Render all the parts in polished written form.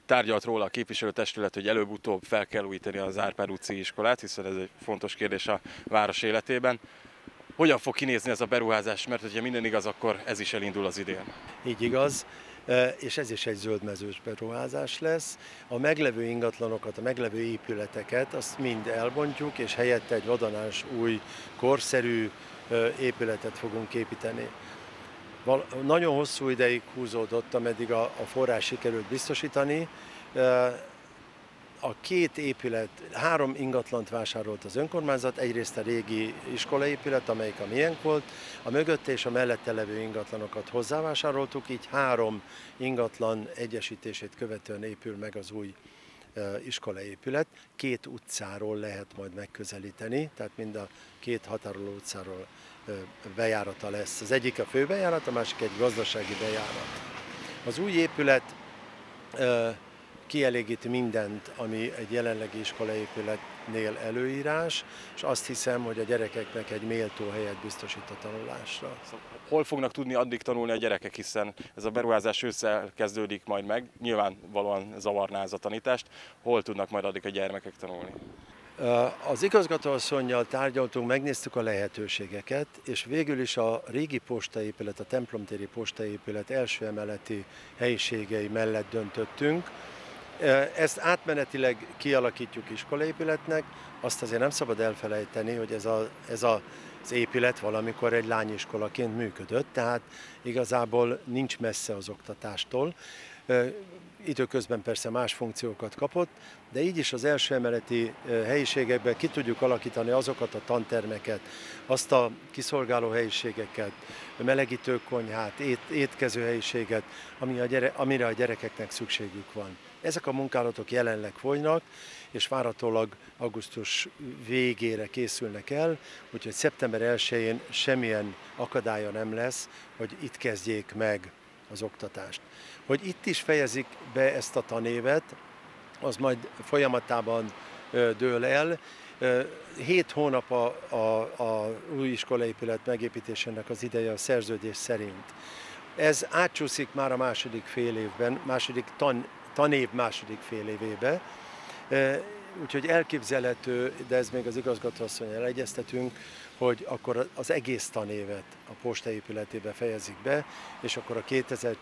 Tárgyalt róla a képviselőtestület, hogy előbb-utóbb fel kell újítani az Árpád utcai iskolát, hiszen ez egy fontos kérdés a város életében. Hogyan fog kinézni ez a beruházás, mert hogyha minden igaz, akkor ez is elindul az idén? Így igaz, és ez is egy zöldmezős beruházás lesz. A meglevő ingatlanokat, a meglevő épületeket, azt mind elbontjuk, és helyette egy vadonás új, korszerű épületet fogunk építeni. Nagyon hosszú ideig húzódott, ameddig a forrás sikerült biztosítani. A két épület, 3 ingatlant vásárolt az önkormányzat, egyrészt a régi iskolaépület, amelyik a miénk volt, a mögötte és a mellette levő ingatlanokat hozzávásároltuk, így 3 ingatlan egyesítését követően épül meg az új iskolaépület. 2 utcáról lehet majd megközelíteni, tehát mind a 2 határoló utcáról bejárata lesz. Az egyik a főbejárat, a másik egy gazdasági bejárat. Az új épület kielégíti mindent, ami egy jelenlegi iskolaépületnél előírás, és azt hiszem, hogy a gyerekeknek egy méltó helyet biztosít a tanulásra. Hol fognak tudni addig tanulni a gyerekek, hiszen ez a beruházás ősszel kezdődik majd meg, nyilvánvalóan zavarná ez a tanítást, hol tudnak majd addig a gyermekek tanulni? Az igazgatóasszonnyal tárgyaltunk, megnéztük a lehetőségeket, és végül is a régi postaépület, a templomtéri postaépület első emeleti helyiségei mellett döntöttünk. Ezt átmenetileg kialakítjuk iskolaépületnek, azt azért nem szabad elfelejteni, hogy ez az épület valamikor egy lányiskolaként működött, tehát igazából nincs messze az oktatástól. Időközben persze más funkciókat kapott, de így is az első emeleti helyiségekben ki tudjuk alakítani azokat a tantermeket, azt a kiszolgáló helyiségeket, melegítőkonyhát, étkező helyiséget, amire a gyerekeknek szükségük van. Ezek a munkálatok jelenleg folynak, és várhatólag augusztus végére készülnek el, úgyhogy szeptember 1-én semmilyen akadálya nem lesz, hogy itt kezdjék meg az oktatást. Hogy itt is fejezik be ezt a tanévet, az majd folyamatában dől el. 7 hónap a új iskolaépület megépítésének az ideje a szerződés szerint. Ez átcsúszik már a második fél évben, tanév második fél évébe, úgyhogy elképzelhető, de ez még az igazgatóasszonnyal egyeztetünk, hogy akkor az egész tanévet a postaépületébe fejezik be, és akkor a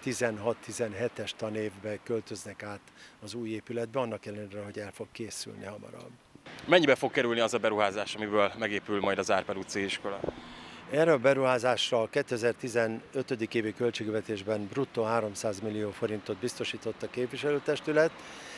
2016-17-es tanévbe költöznek át az új épületbe, annak ellenére, hogy el fog készülni hamarabb. Mennyibe fog kerülni az a beruházás, amiből megépül majd az Árpád utcai iskola? Erre a beruházásra a 2015. évi költségvetésben bruttó 300 millió forintot biztosított a képviselőtestület.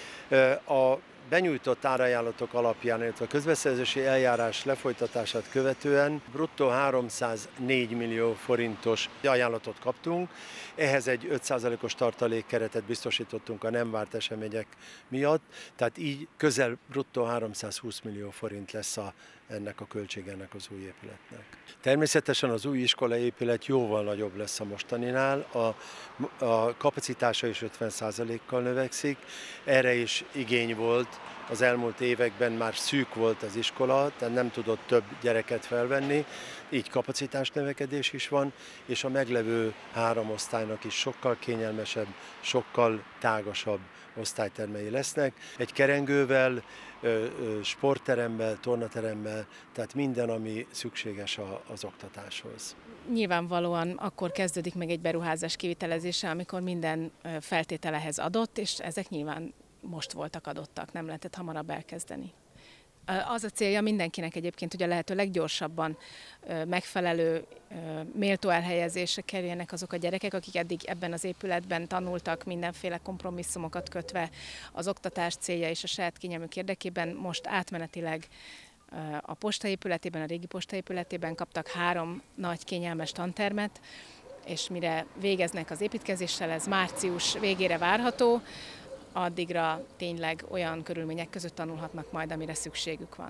A benyújtott árajánlatok alapján, illetve a közbeszerzési eljárás lefolytatását követően bruttó 304 millió forintos ajánlatot kaptunk. Ehhez egy 5%-os tartalékkeretet biztosítottunk a nem várt események miatt, tehát így közel bruttó 320 millió forint lesz ennek a költsége az új épületnek. Természetesen az új iskolaépület jóval nagyobb lesz a mostaninál, a kapacitása is 50%-kal növekszik, erre is igény volt, az elmúlt években már szűk volt az iskola, tehát nem tudott több gyereket felvenni, így kapacitás növekedés is van, és a meglevő 3 osztálynak is sokkal kényelmesebb, sokkal tágasabb osztálytermei lesznek. Egy kerengővel, sportteremmel, tornateremmel, tehát minden, ami szükséges az oktatáshoz. Nyilvánvalóan akkor kezdődik meg egy beruházás kivitelezése, amikor minden feltételehez adott, és ezek nyilván most voltak adottak, nem lehetett hamarabb elkezdeni. Az a célja mindenkinek egyébként, hogy a lehető leggyorsabban megfelelő, méltó elhelyezésre kerüljenek azok a gyerekek, akik eddig ebben az épületben tanultak, mindenféle kompromisszumokat kötve az oktatás célja és a saját kényelmük érdekében. Most átmenetileg a postaépületében, a régi postaépületében kaptak 3 nagy kényelmes tantermet, és mire végeznek az építkezéssel, ez március végére várható, addigra tényleg olyan körülmények között tanulhatnak majd, amire szükségük van.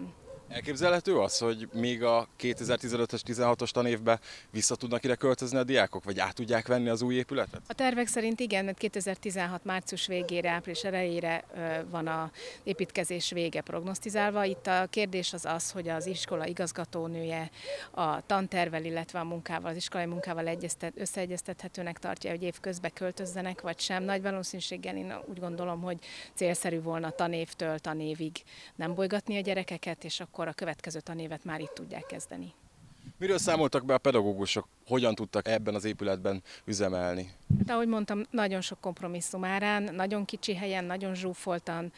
Elképzelhető az, hogy még a 2015-ös, 16-os tanévben vissza tudnak ide költözni a diákok, vagy át tudják venni az új épületet? A tervek szerint igen, mert 2016 március végére, április elejére van az építkezés vége prognosztizálva. Itt a kérdés az az, hogy az iskola igazgatónője a tantervel, illetve a munkával, az iskolai munkával összeegyeztethetőnek tartja, hogy évközben költözzenek, vagy sem. Nagy valószínűséggel én úgy gondolom, hogy célszerű volna tanévtől tanévig nem bolygatni a gyerekeket, és akkor a következő tanévet már itt tudják kezdeni. Miről számoltak be a pedagógusok, hogyan tudtak ebben az épületben üzemelni? Hát, ahogy mondtam, nagyon sok kompromisszum árán, nagyon kicsi helyen, nagyon zsúfoltan,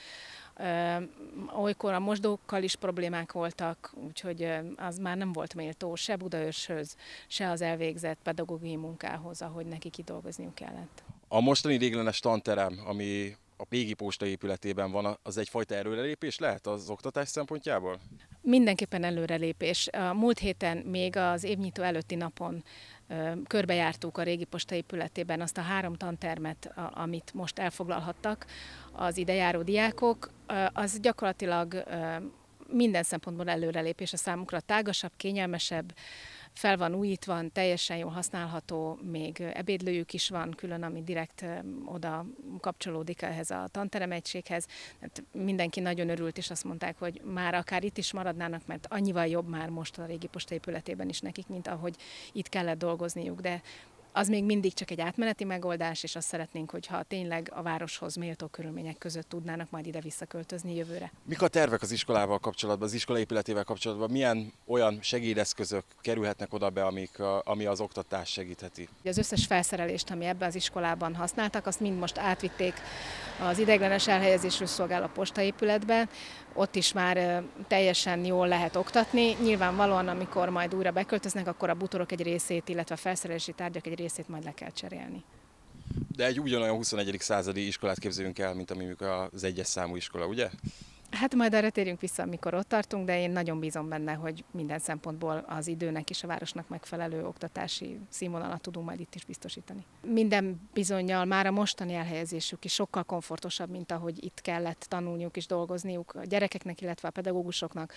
olykor a mosdókkal is problémák voltak, úgyhogy az már nem volt méltó se Budaörshöz, se az elvégzett pedagógiai munkához, ahogy neki kidolgozniuk kellett. A mostani réglenes tanterem, ami a régi posta épületében van, az egyfajta előrelépés lehet az oktatás szempontjából? Mindenképpen előrelépés. A múlt héten még az évnyitó előtti napon körbejártuk a régi posta épületében azt a 3 tantermet, amit most elfoglalhattak az idejáró diákok. Az gyakorlatilag minden szempontból előrelépés a számukra, tágasabb, kényelmesebb, fel van újítva, teljesen jól használható, még ebédlőjük is van külön, ami direkt oda kapcsolódik ehhez a tanteremegységhez. Hát mindenki nagyon örült, és azt mondták, hogy már akár itt is maradnának, mert annyival jobb már most a régi posta épületében is nekik, mint ahogy itt kellett dolgozniuk, de az még mindig csak egy átmeneti megoldás, és azt szeretnénk, hogyha tényleg a városhoz méltó körülmények között tudnának majd ide visszaköltözni jövőre. Mik a tervek az iskolával kapcsolatban, az iskola épületével kapcsolatban? Milyen olyan segédeszközök kerülhetnek oda be, ami az oktatást segítheti? Az összes felszerelést, ami ebben az iskolában használtak, azt mind most átvitték az ideiglenes elhelyezésről szolgáló postaépületbe. Ott is már teljesen jól lehet oktatni. Nyilvánvalóan, amikor majd újra beköltöznek, akkor a bútorok egy részét, illetve a felszerelési tárgyak egy részét majd le kell cserélni. De egy ugyanolyan 21. századi iskolát képzeljünk el, mint ami az 1-es számú iskola, ugye? Hát majd erre térjünk vissza, amikor ott tartunk, de én nagyon bízom benne, hogy minden szempontból az időnek és a városnak megfelelő oktatási színvonalat tudunk majd itt is biztosítani. Minden bizonnyal már a mostani elhelyezésük is sokkal komfortosabb, mint ahogy itt kellett tanulniuk és dolgozniuk a gyerekeknek, illetve a pedagógusoknak.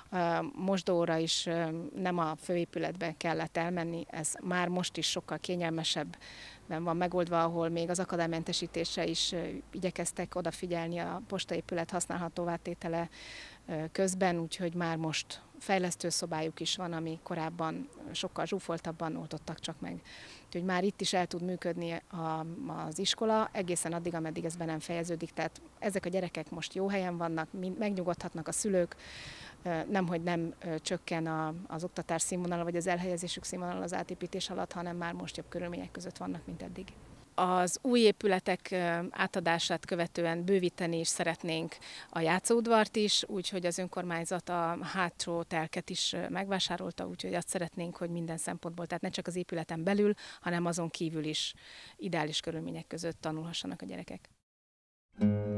Mosdóra is nem a főépületbe kellett elmenni, ez már most is sokkal kényelmesebb van megoldva, ahol még az akadálymentesítésre is igyekeztek odafigyelni a postaépület használhatóvá tétele közben, úgyhogy már most fejlesztőszobájuk is van, ami korábban sokkal zsúfoltabban oldottak csak meg. Úgyhogy már itt is el tud működni az iskola, egészen addig, ameddig ez be nem fejeződik. Tehát ezek a gyerekek most jó helyen vannak, megnyugodhatnak a szülők, nemhogy nem csökken az oktatás színvonala, vagy az elhelyezésük színvonala az átépítés alatt, hanem már most jobb körülmények között vannak, mint eddig. Az új épületek átadását követően bővíteni is szeretnénk a játszóudvart is, úgyhogy az önkormányzat a hátsó telket is megvásárolta, úgyhogy azt szeretnénk, hogy minden szempontból, tehát ne csak az épületen belül, hanem azon kívül is ideális körülmények között tanulhassanak a gyerekek.